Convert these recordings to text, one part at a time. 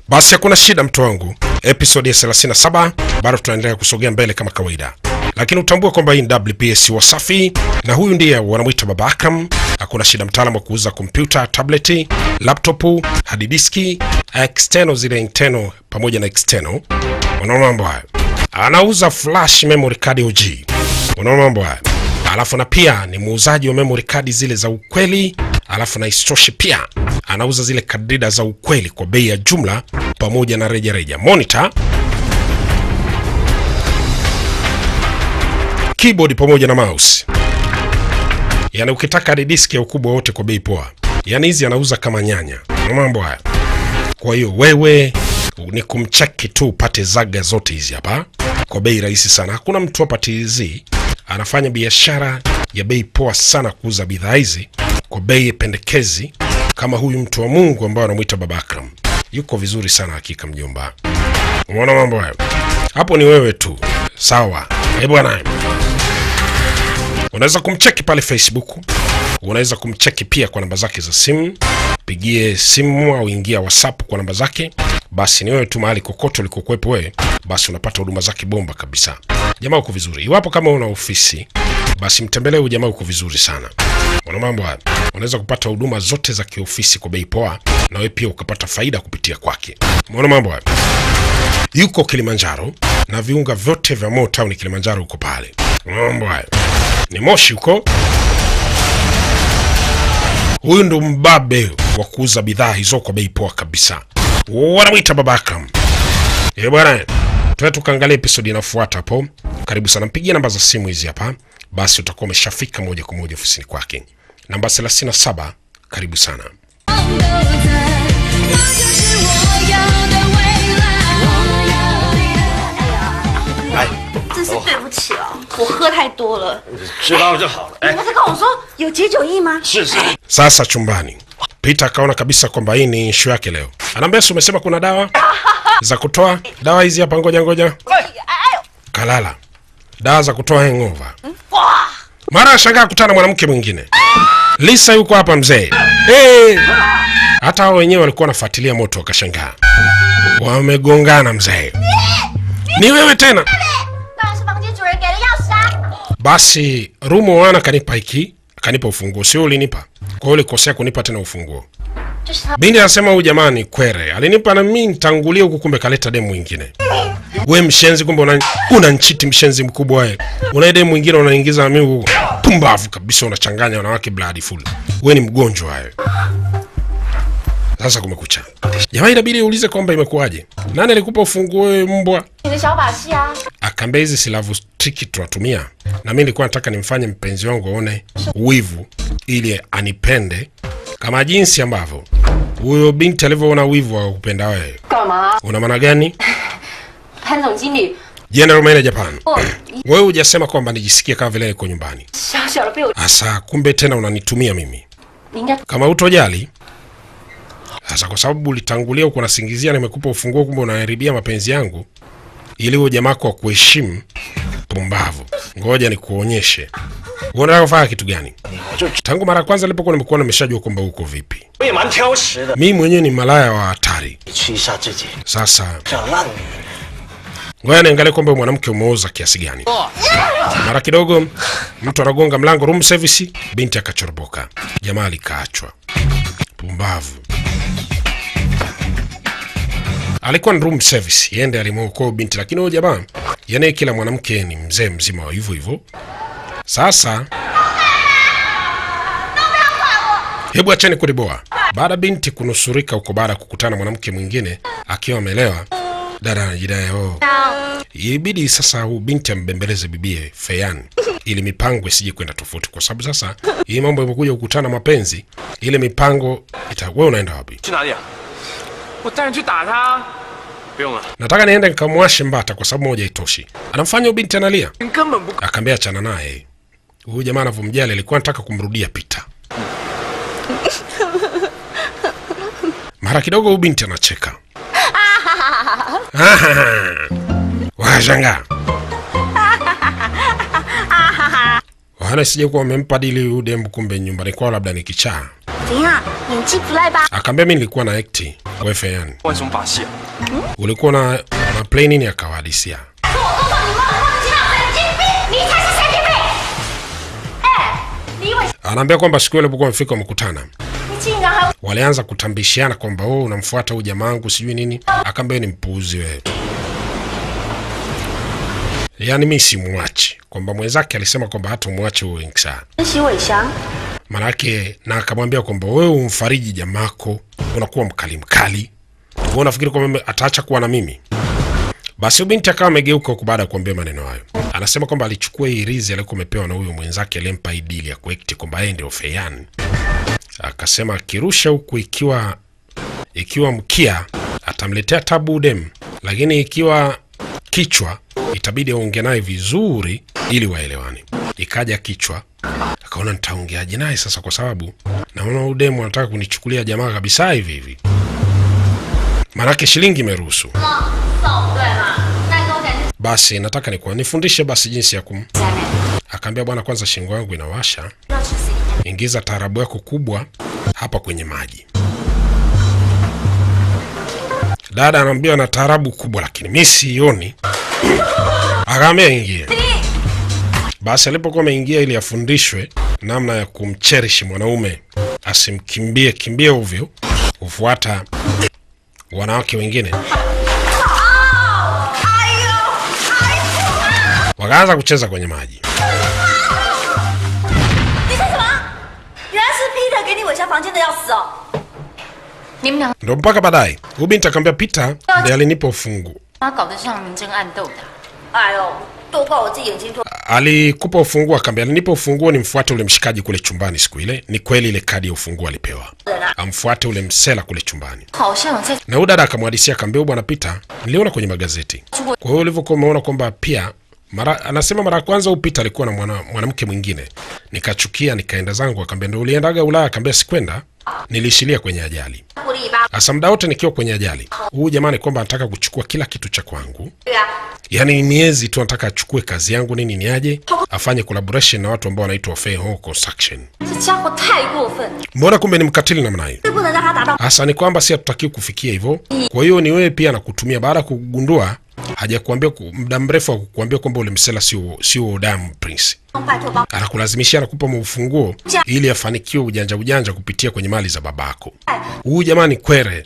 Basi hakuna shida mtu wangu. Episode ya 37 bado tunaendelea kusogea mbele kama kawaida. Lakini utambue kwamba hii ni W.P.S Wasafi na huyu ndiye wanamuita Baba Akram. Hakuna shida, mtaalamu wa kuuza kompyuta, tableti, laptopu, hadi diski, external zile internal pamoja na external. Unaona mambo haya. Anauza flash memory card OG. Unaona mambo haya. Alafu na pia ni muuzaji wa memory card zile za ukweli. Alafu na istoshi pia anauza zile kadrida za ukweli kwa bei ya jumla pamoja na reja reja. Monitor, keyboard pamoja na mouse. Yaani ukitaka hadi diski ya ukubwa wote kwa bei poa. Yaani hizi anauza kama nyanya. Mambo haya. Kwa hiyo wewe ni kumcheki tu upate zaga zote hizi hapa kwa bei rahisi sana. Hakuna mtu hapa TZ anafanya biashara ya bei poa sana kuuza bidhaa hizi kwa bei pendekezi kama huyu mtu wa Mungu ambaye anamuita Baba Akram. Yuko vizuri sana hakika mjomba. Unaona mambo hayo? Hapo ni wewe tu. Sawa. Bwana. Unaweza kumcheki pale Facebook. Unaweza kumcheki pia kwa namba zake za simu. Pigie simu au ingia WhatsApp kwa namba zake. Basi ni wewe tu, mahali kokote ulikokuepo wewe, basi unapata huduma zake bomba kabisa. Jamaa uko vizuri. Iwapo kama una ofisi, basi mtembelee jamaa, uko vizuri sana. Una mambo haya. Unaweza kupata huduma zote za kiofisi kwa bei poa na wewe pia ukapata faida kupitia kwake. Unaona mambo haya. Yuko Kilimanjaro na viunga vyote vya Motown Kilimanjaro uko pale. Unaona mambo haya. Ni Moshi huko. Huyu ndo mbabe wa kuuza bidhaa hizo kwa bei poa kabisa. Wanamuita Baba Akram. Bwana, tuwe tukaangalia episode inafuata hapo. Karibu sana, mpigie namba za simu hizi hapa. Basi utakuwa umeshafika moja kwa moja ofisini kwake. Namba 37, karibu sana. Sasa chumbani Peter akaona kabisa kwamba hii ni issue yake leo. Anaambia umesema kuna dawa za kutoa. Dawa hizi hapa, ngoja. Kalala. Dawa za kutoa hangover. Mara shangaa kutana mwanamke mwingine. Lisa yuko hapa mzee. Hata hao wenyewe walikuwa wanafuatilia moto wakashangaa. Wamegongana mzee. Ni wewe tena? Basi Rumo wana kanipa hiki, kanipa ufunguo. Sio ulinipa. Kwa hiyo ulikosea kunipa tena ufunguo. Binti anasema huyu jamani kwere. Alinipa na mimi nitangulie huku, kumbe kaleta demu mwingine. Wewe mshenzi, kumbe unanchiti mshenzi mkubwa wewe. Una demu mwingine unaingiza na mimi huko. Pumbavu kabisa, unachanganya wanawake blood full. Wewe ni mgonjwa wewe. Sasa kumekucha. Jamaa inabidi uulize kwamba imekuaje. Nani alikupa ufunguo wewe mbwa? Akambia hizi silavu triki tunatumia. Na mimi nilikuwa nataka nimfanye mpenzi wangu aone wivu ili anipende kama jinsi ambavyo huyo binti alivyoona wivu wa kupenda wewe. Una maana gani? General Manager Japan. Wewe hujasema kwamba nijisikie kama vile niko nyumbani. Asa kumbe tena unanitumia mimi. Kama utojali. Sasa kwa sababu ulitangulia uko nasingizia nimekupa ufunguo, kumbe unaharibia mapenzi yangu ili wewe jamaa kwa kuheshimu. Pumbavu. Ngoja nikuonyeshe. Unataka kufanya kitu gani? Tangu mara kwanza nilipokuwa nimekuwa nimeshajua kwamba uko vipi. Mimi mwenyewe ni malaya wa hatari. Sasa ngoja niangalie kwamba mwanamke umeoza kiasi gani. Mara kidogo mtu anagonga mlango, room service, binti akachoroboka. Jamaa alikaachwa. Pumbavu. Alikuwa ni room service, yende alimwokoa binti, lakini huyo jamaa yani kila mwanamke ni mzee mzima wa hivyo hivyo. Sasa hebu acheni kuriboa. Baada binti kunusurika huko baada kukutana mwanamke mwingine akiwa amelewa, dada anajidai ibidi sasa huyu binti ambembeleze bibie Feyan ili mipango isije kwenda tofauti, kwa sababu sasa hii mambo imekuja kukutana mapenzi, ile mipango wewe unaenda wapi? Nataka niende nikamwashe mbata kwa sababu moja itoshi. Anamfanya binti analia. Akambia achana naye. Huyu jamaa anavomjali alikuwa anataka kumrudia Peter. Mara kidogo huyu binti anacheka. Washanga. Wana sije kuwa wamempa dili udembu, kumbe nyumbani kwao labda ni kichaa. Akambia mimi nilikuwa na acti. Wewe Feiyan, ulikuwa na play nini? Akawahadisia. Anaambia kwamba siku ile alipokuwa amefika mkutana, walianza kutambishiana kwamba wewe unamfuata huyu jamaa wangu sijui nini. Akamwambia ni mpuuzi wewe. Yaani mimi simwachi, kwamba mwenzake alisema kwamba hata muache huyo Ingsa. Manake na akamwambia kwamba wewe umfariji jamako, unakuwa mkali. Wewe unafikiri kwamba ataacha kuwa na mimi? Basi binti akawa amegeuka huko baada ya kuambia maneno hayo. Anasema kwamba alichukua hii rizi alikuwa amepewa na huyo mwenzake alimpa idili ya kuekti kwamba yeye ndio Feiyan. Akasema akirusha huku ikiwa mkia atamletea tabu dem, lakini ikiwa kichwa itabidi aongee naye vizuri ili waelewane. Ikaja kichwa, akaona nitaongeaje naye sasa, kwa sababu naona udemu anataka kunichukulia jamaa kabisa hivi. Manake shilingi imeruhusu. Basi nataka nifundishe basi jinsi ya Akaambia bwana, kwanza shingo yangu inawasha, ingiza taarabu yako kubwa hapa kwenye maji. Dada anamwambia na taarabu kubwa, lakini mimi sioni. Akaambia ingia. Basi alipokuwa ameingia ili afundishwe namna ya kumcherish mwanaume, asimkimbie ovyo, ufuata wanawake wengine. Wakaanza kucheza kwenye maji. Ndo mpaka baadaye binti akamwambia Peter ndiye alinipa ufungu. Alikupa ufunguo, akamwambia alinipa ufunguo nimfuate ule mshikaji kule chumbani siku ile. Ni kweli ile kadi ya ufunguo alipewa. Amfuate ule msela kule chumbani. Na huyo dada akamhadisia, akamwambia bwana Peter, niliona kwenye magazeti. Kwa hiyo ulivyokuwa umeona kwamba pia anasema mara kwanza Peter alikuwa na mwanamke mwingine. Nikachukia nikaenda zangu. Akamwambia ndio uliendaga Ulaya? Akamwambia sikwenda, nilishilia kwenye ajali. Asa muda wote nikiwa kwenye ajali, huyu jamani kwamba anataka kuchukua kila kitu cha kwangu. Yaani miezi tu anataka achukue kazi yangu nini niaje afanye collaboration na watu ambao wanaitwa Feiyan Construction. Mbona kumbe ni mkatili namna hiyo? Asa ni kwamba si hatutaki kufikia hivyo. Kwa hiyo ni wewe pia nakutumia baada kugundua hajakuambia muda mrefu kukuambia kwamba ule msela sio damu prince. Anakulazimisha anakupa ufunguo ili afanikiwe ujanja kupitia kwenye mali za babako. Huyu jamani kwere.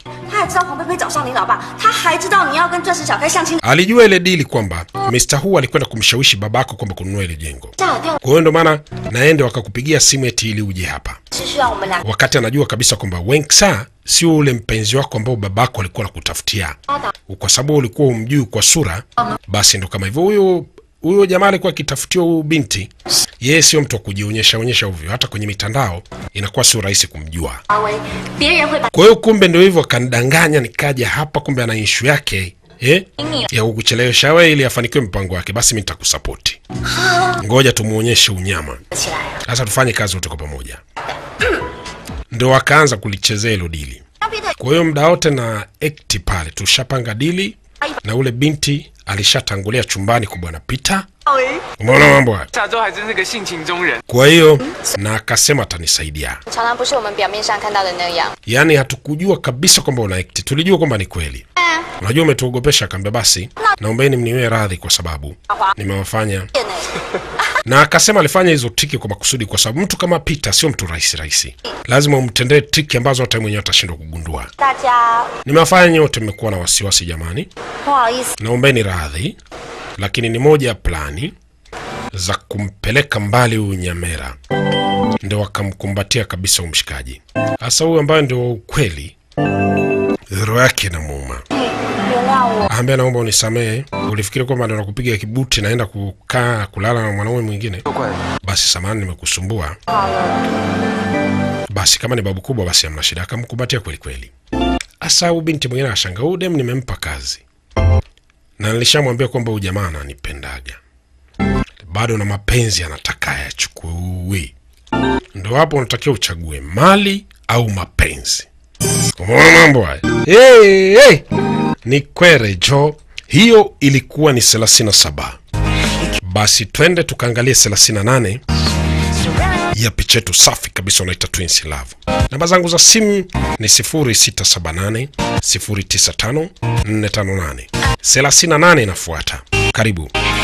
Alijua ile dili kwamba Mr. Hu alikwenda kumshawishi babako kwamba kununua ile jengo. Kwa hiyo ndo maana naende wakakupigia simu eti ili uje hapa. Wakati anajua kabisa kwamba Wengsa sio ule mpenzi wako ambao babako alikuwa anakutafutia. Kwa sababu ulikuwa umjui kwa sura, basi ndo kama hivyo huyo jamaa alikuwa akitafutia huyu binti. Yeye sio mtu wa kujionyesha ovyo, hata kwenye mitandao inakuwa sio rahisi kumjua. Kwa hiyo kumbe ndio hivyo akanidanganya nikaja hapa, kumbe ana issue yake ya kukuchelewesha wewe ili afanikiwe mpango wake. Basi mimi nitakusupport. Ngoja tumuonyeshe unyama. Sasa tufanye kazi wote kwa pamoja. Ndio wakaanza kulichezea hilo dili. Kwa hiyo muda wote na act pale tushapanga dili na ule binti alishatangulia chumbani kwa bwana Peter. Umeona mambo haya? Kwa hiyo na akasema atanisaidia. Yaani hatukujua kabisa kwamba una act. Tulijua kwamba ni kweli. Unajua umetuogopesha. Akamwambia basi naombeni mniwe radhi kwa sababu nimewafanya. Na akasema alifanya hizo triki kwa makusudi kwa sababu mtu kama Peter sio mtu rahisi. Lazima umtendee triki ambazo hata mwenyewe atashindwa kugundua. Nimewafanya nyote mmekuwa na wasiwasi jamani. Naombeni radhi. Lakini ni moja ya plani za kumpeleka mbali huyu Nyamera. Ndio wakamkumbatia kabisa umshikaji. Hasa huyu ambaye ndio ukweli roho yake na muuma. Ambia naomba unisamehe. Ulifikiri kwamba ndo nakupiga kibuti naenda kukaa kulala na mwanaume mwingine? Basi samahani nimekusumbua. Basi kama ni babu kubwa basi hamna shida. Akamkumbatia kweli. Asa huyu binti mwingine akashangaa, huyu dem nimempa kazi. Na nilishamwambia kwamba huyu jamaa ananipendaga. Bado na mapenzi anataka yachukue. Ndio hapo unatakiwa uchague mali au mapenzi. Umeona mambo haya? Hey! Ni kwere jo. Hiyo ilikuwa ni 37. Basi twende tukaangalie 38 ya picha yetu safi kabisa unaita Twins Love. Namba zangu za simu ni 0678 095 458 38 inafuata. Karibu.